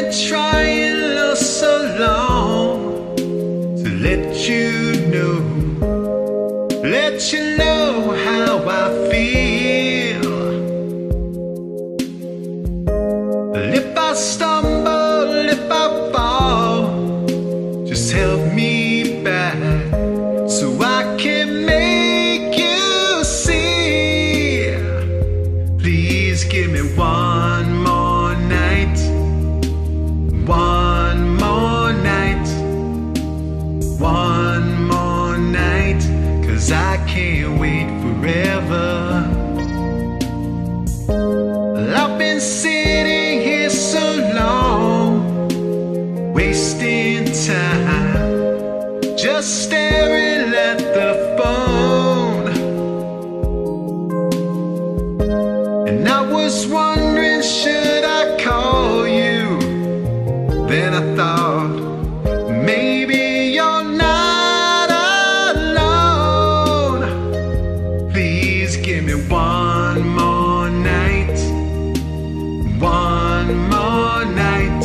been trying oh so long to let you know how I feel. But if I stumble, if I fall, just help me back so I can make you see. Please give me one more night, one more night, one more night, 'cause I can't wait forever. I've been sitting here so long, wasting time, just staring at the phone. And I was wondering, should I call you? Then I thought, maybe you're not alone. Please give me one more night, one more night,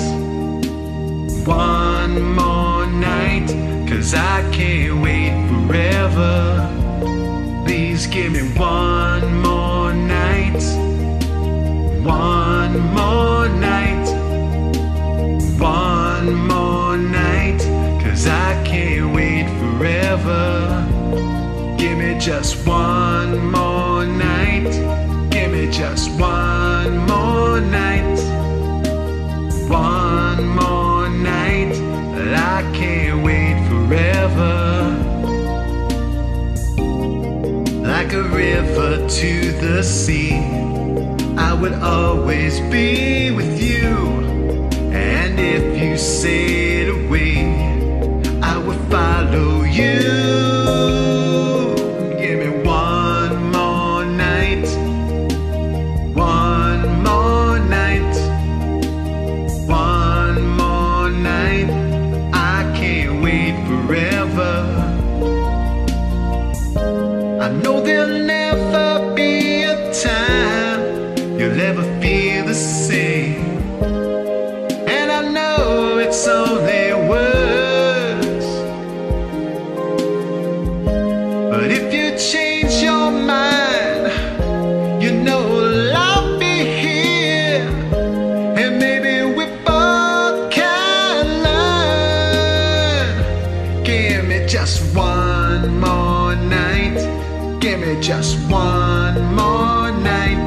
one more night, 'cause I can't wait forever. Please give me one more night, one more night, one more night, 'cause I can't wait forever. Give me just one more night, give me just one more night, one more night, I can't wait forever. Like a river to the sea, I would always be with you. And if you sail away, I will follow you. Give me one more night, one more night, one more night, I can't wait forever. I know there'll never be a time you'll ever feel the same, and I know it's only words. But if you change your mind, you know I'll be here, and maybe we both can learn. Give me just one more night, give me just one more night,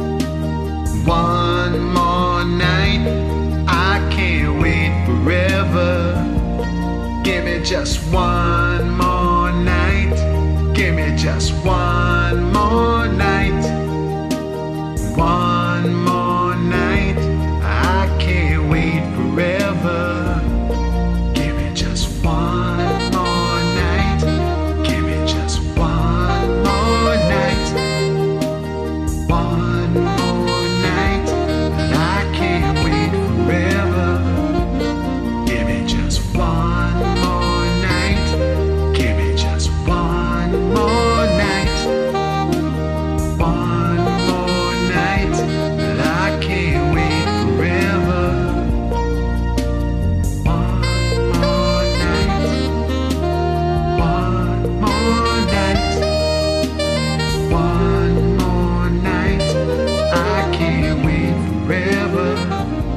one more night, I can't wait forever. Give me just one more night, give me just one more night, one more night, I can't wait forever. Give me just one more night, give me just one more night, one more night, I can't wait forever. Give me just one more night, give me just one more night, one more night, I can't wait forever. One more night, one more night, one more night, I can't wait forever.